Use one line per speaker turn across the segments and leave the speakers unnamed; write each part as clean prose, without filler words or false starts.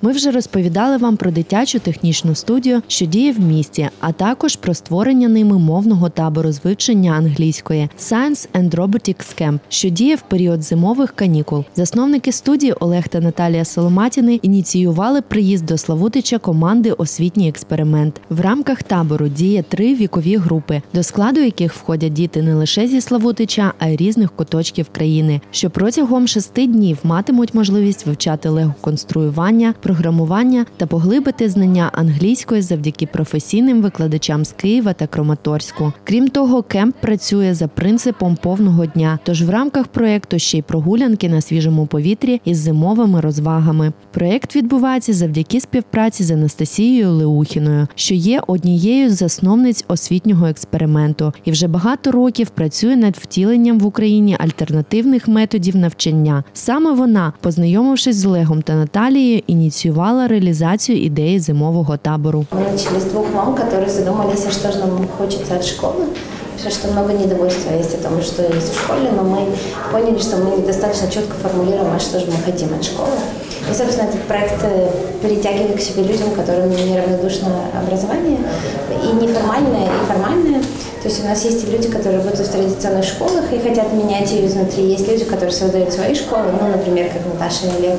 Ми вже розповідали вам про дитячу технічну студію, що діє в місті, а також про створення ними мовного табору з вивчення англійської Science and Robotics Camp, що діє в період зимових канікул. Засновники студії Олег та Наталія Соломатіни ініціювали приїзд до Славутича команди «Освітній експеримент». В рамках табору діє 3 вікові групи, до складу яких входять діти не лише зі Славутича, а й різних куточків країни, що протягом 6 днів матимуть можливість вивчати лего-конструювання, програмування та поглибити знання англійської завдяки професійним викладачам з Києва та Краматорську. Крім того, кемп працює за принципом повного дня, тож в рамках проєкту ще й прогулянки на свіжому повітрі із зимовими розвагами. Проєкт відбувається завдяки співпраці з Анастасією Леухіною, що є однією з засновниць освітнього експерименту і вже багато років працює над втіленням в Україні альтернативних методів навчання. Саме вона, познайомившись з Олегом та Наталією, ініціювала реалізацію ідеї зимового табору.
Ми почали з 2 мам, які задумалися, що ж нам хочеться від школи. Потому что много недовольства есть о том, что есть в школе, но мы поняли, что мы недостаточно четко формулируем, а что же мы хотим от школы. И, собственно, этот проект перетягивает к себе людям, которым неравнодушно образование, и неформальное, и формальное. То есть у нас есть люди, которые работают в традиционных школах и хотят менять ее изнутри. Есть люди, которые создают свои школы, ну, например, как Наташа и Олег.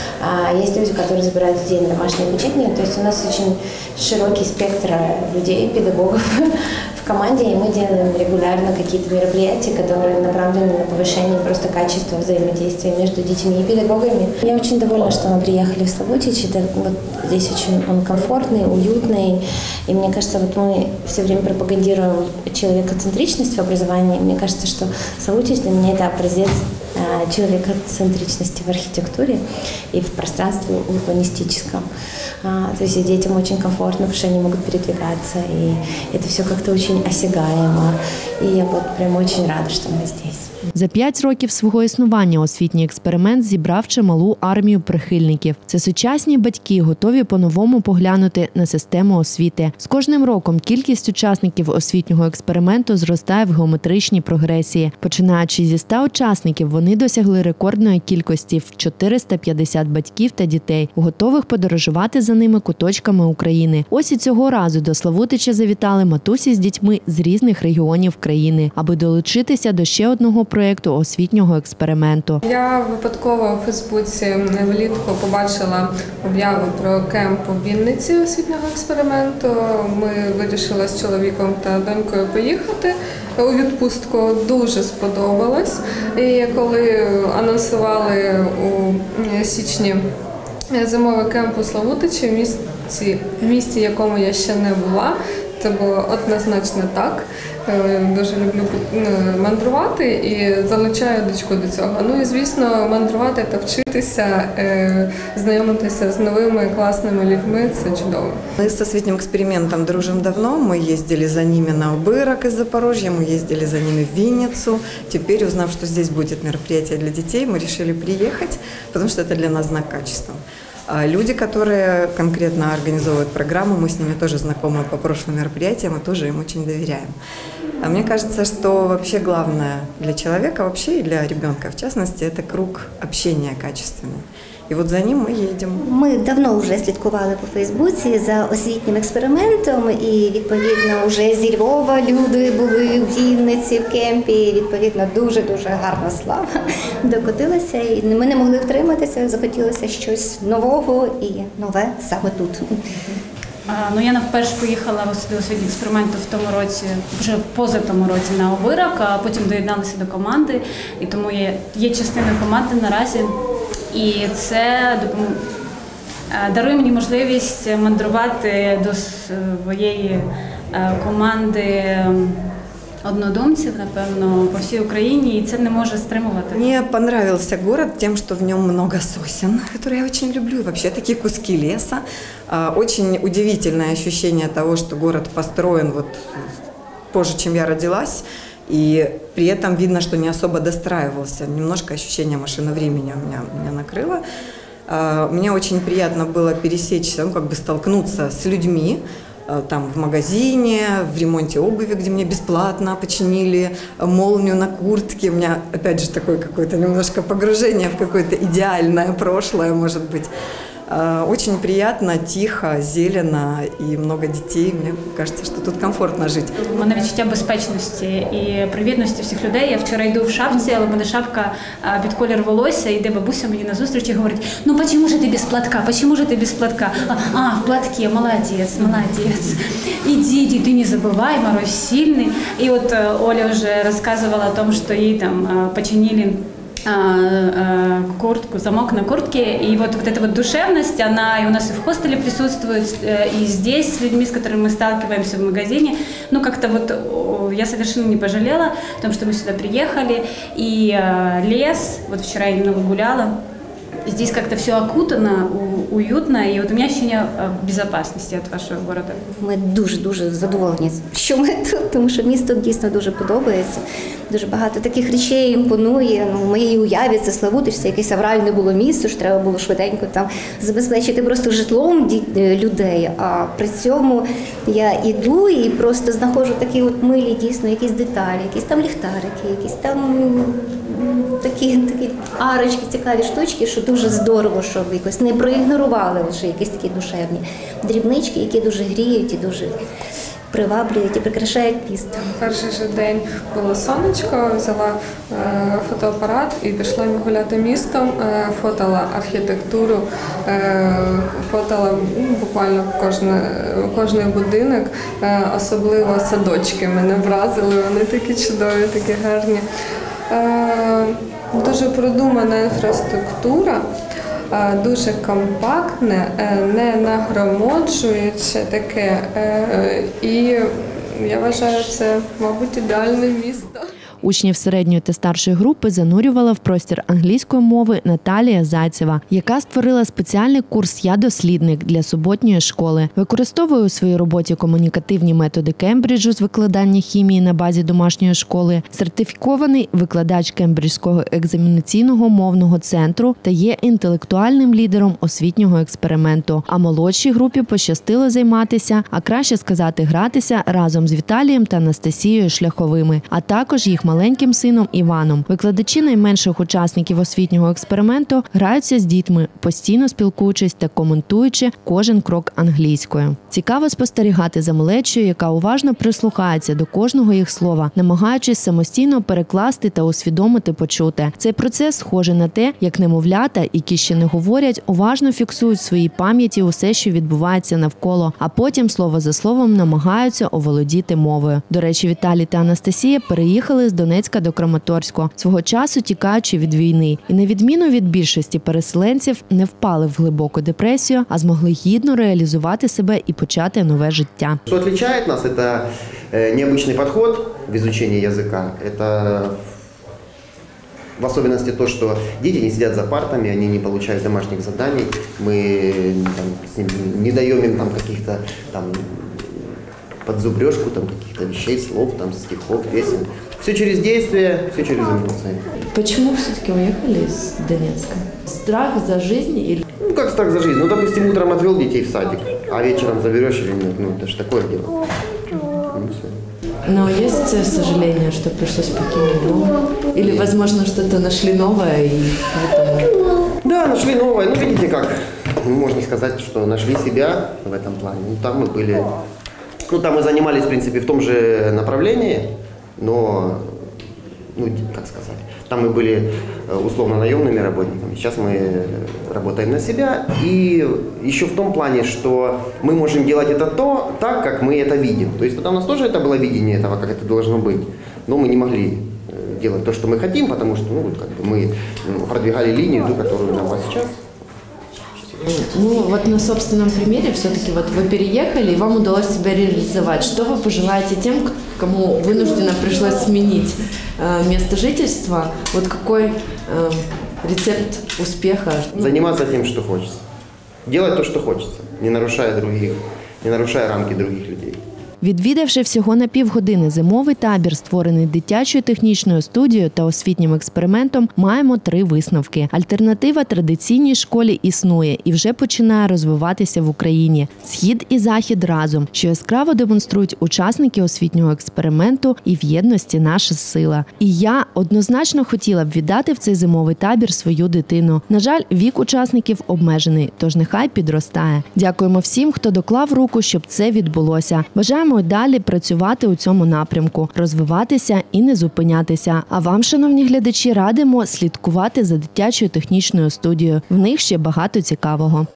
А есть люди, которые забирают детей на домашнее обучение. То есть у нас очень широкий спектр людей, педагогов в команде, и мы делаем регулярно какие-то мероприятия, которые направлены на повышение просто качества взаимодействия между детьми и педагогами. Я очень довольна, что мы приехали в Славутич. Это вот здесь очень он комфортный, уютный. И мне кажется, вот мы все время пропагандируем человекоцентричность в образовании. Мне кажется, что Славутич для меня это образец человекоцентричности в архитектуре и в пространстве урбанистическом. То есть детям очень комфортно, потому что они могут передвигаться, и это все как-то очень осягаемо. И я вот прям очень рада, что мы здесь.
За 5 років свого існування освітній експеримент зібрав чималу армію прихильників. Це сучасні батьки, готові по-новому поглянути на систему освіти. З кожним роком кількість учасників освітнього експерименту зростає в геометричній прогресії. Починаючи зі 100 учасників, вони досягли рекордної кількості в 450 батьків та дітей, готових подорожувати за ними куточками України. Ось і цього разу до Славутича завітали матусі з дітьми з різних регіонів країни, аби долучитися до ще одного проєкту освітнього експерименту.
Я випадково у Фейсбуці влітку побачила об'яву про кемп у Вінниці освітнього експерименту. Ми вирішили з чоловіком та донькою поїхати у відпустку. Дуже сподобалось. І коли анонсували у січні зимовий кемп у Славутичі, в місті, якому я ще не була, це було однозначно так. Дуже люблю мандрувати і залучаю дочку до цього. Ну і, звісно, мандрувати та вчитися, знайомитися з новими класними людьми – це чудово.
Мы с освітнім експериментом дружим давно. Мы ездили за ними на Убырок из Запорожья, мы ездили за ними в Винницу. Теперь, узнав, что здесь будет мероприятие для детей, мы решили приехать, потому что это для нас знак качества. Люди, которые конкретно организовывают программу, мы с ними тоже знакомы по прошлым мероприятиям и тоже им очень доверяем. Мне кажется, что вообще главное для человека, вообще и для ребенка в частности, это круг общения качественный. І от за ним ми їдемо.
Ми давно вже слідкували по Фейсбуці за освітнім експериментом, і відповідно вже зі Львова люди були в Вінниці, в кемпі, і відповідно дуже-дуже гарна слава докотилася. І ми не могли втриматися, захотілося щось нового і нове саме тут.
Ну, я вперше поїхала до освітнього експерименту в тому році, вже в позатому році на Убирок, а потім доєдналася до команди, і тому я є частиною команди наразі. І це дарує мені можливість мандрувати до своєї команди однодумців, напевно, по всій Україні, і це не може стримувати.
Мне понравился город тем, что в нем много сосен, которые я очень люблю, и вообще такие куски леса. Очень удивительное ощущение того, что город построен вот позже, чем я родилась, и при этом видно, что не особо достраивался. Немножко ощущение машины времени меня накрыло. Мне очень приятно было пересечься, ну, как бы столкнуться с людьми, там в магазине, в ремонте обуви, где мне бесплатно починили молнию на куртке. У меня, опять же, такое какое-то немножко погружение в какое-то идеальное прошлое, может быть. Очень приятно, тихо, зелено и много детей. Мне кажется, что тут комфортно жить.
У мене відчуття безпечності і привітності всіх людей. Я вчора йду в шапці, але в мене шапка під колір волосся, йде бабуся мені на зустріч і говорить: ну почему же ты без платка, почему же ты без платка? В платке, молодец, молодец. Иди, ты не забывай, мороз сильный. И вот Оля уже рассказывала о том, что ей там починили куртку, замок на куртке, и вот эта вот душевность, она и у нас и в хостеле присутствует, и здесь с людьми, с которыми мы сталкиваемся в магазине. Ну, как-то вот я совершенно не пожалела о том, что мы сюда приехали, и лес, вот вчера я немного гуляла, здесь как-то все окутано, уютно, і от у мене ощущение безпечності від вашого города.
Ми дуже задоволені, що ми тут, тому що місто дійсно дуже подобається. Дуже багато таких речей імпонує. В моїй уяві це Славутич, це якесь авральне було місто, що треба було швиденько там забезпечити просто житлом людей. А при цьому я іду і просто знаходжу такі от милі, дійсно, якісь деталі, якісь там ліхтарики, якісь там такі арочки, цікаві штучки, що дуже здорово, щоб якось не проігнорували лише якісь такі душевні дрібнички, які дуже гріють і дуже приваблюють і прикрашають місто.
Перший же день було сонечко, взяла фотоапарат і пішла гуляти містом, фотала архітектуру, фотала буквально кожний будинок, особливо садочки мене вразили, вони такі чудові, такі гарні. Дуже продумана інфраструктура, дуже компактне, не нагромоджуюче таке, і я вважаю, це, мабуть, ідеальне місто.
Учнів середньої та старшої групи занурювала в простір англійської мови Наталія Зайцева, яка створила спеціальний курс «Я дослідник» для суботньої школи. Використовує у своїй роботі комунікативні методи Кембриджу з викладання хімії на базі домашньої школи, сертифікований викладач Кембриджського екзаменаційного мовного центру та є інтелектуальним лідером освітнього експерименту. А молодшій групі пощастило займатися, а краще сказати гратися, разом з Віталієм та Анастасією Шляховими, а також їх маленьким сином Іваном. Викладачі найменших учасників освітнього експерименту граються з дітьми, постійно спілкуючись та коментуючи кожен крок англійською. Цікаво спостерігати за малечою, яка уважно прислухається до кожного їх слова, намагаючись самостійно перекласти та усвідомити почуте. Цей процес схожий на те, як немовлята, які ще не говорять, уважно фіксують в своїй пам'яті усе, що відбувається навколо, а потім слово за словом намагаються оволодіти мовою. До речі, Віталій та Анастасія переїхали з Донецька до Краматорську, свого часу тікаючи від війни. І на відміну від більшості переселенців не впали в глибоку депресію, а змогли гідно реалізувати себе і почати нове життя.
Що відрізняє нас, це необычный підхід в изучении язика. Это в особенности то, что дети не сидят за партами, они не получают домашних заданий, мы с ними не даем им каких-то под зубрежку каких-то вещей, слов, стихов, песен. Все через действие, все через эмоции.
Почему все-таки уехали из Донецка? Страх за жизнь или...
Ну, как страх за жизнь? Ну, допустим, утром отвел детей в садик, а вечером заберешь или нет, ну, это же такое дело. Ну, все.
Но есть сожаление, что пришлось покинуть дом? Или, возможно, что-то нашли новое и поэтому...
Да, нашли новое. Ну, видите как, можно сказать, что нашли себя в этом плане. Ну, там мы были... Ну, там мы занимались, в принципе, в том же направлении, но, ну, как сказать, там мы были условно наемными работниками. Сейчас мы работаем на себя. И еще в том плане, что мы можем делать это так, как мы это видим. То есть тогда у нас тоже это было видение этого, как это должно быть. Но мы не могли делать то, что мы хотим, потому что мы продвигали линию, которую нам сейчас.
Ну, вот на собственном примере все-таки вы переехали, и вам удалось себя реализовать. Что вы пожелаете тем, кому вынужденно пришлось сменить место жительства? Вот какой рецепт успеха?
Заниматься тем, что хочется. Делать то, что хочется, не нарушая рамки других людей.
Відвідавши всього на півгодини зимовий табір, створений дитячою технічною студією та освітнім експериментом, маємо 3 висновки. Альтернатива традиційній школі існує і вже починає розвиватися в Україні. Схід і захід разом, що яскраво демонструють учасники освітнього експерименту, і в єдності наша сила. І я однозначно хотіла б віддати в цей зимовий табір свою дитину. На жаль, вік учасників обмежений, тож нехай підростає. Дякуємо всім, хто доклав руку, щоб це відбулося. Бажаємо й далі працювати у цьому напрямку, розвиватися і не зупинятися. А вам, шановні глядачі, радимо слідкувати за дитячою технічною студією. В них ще багато цікавого.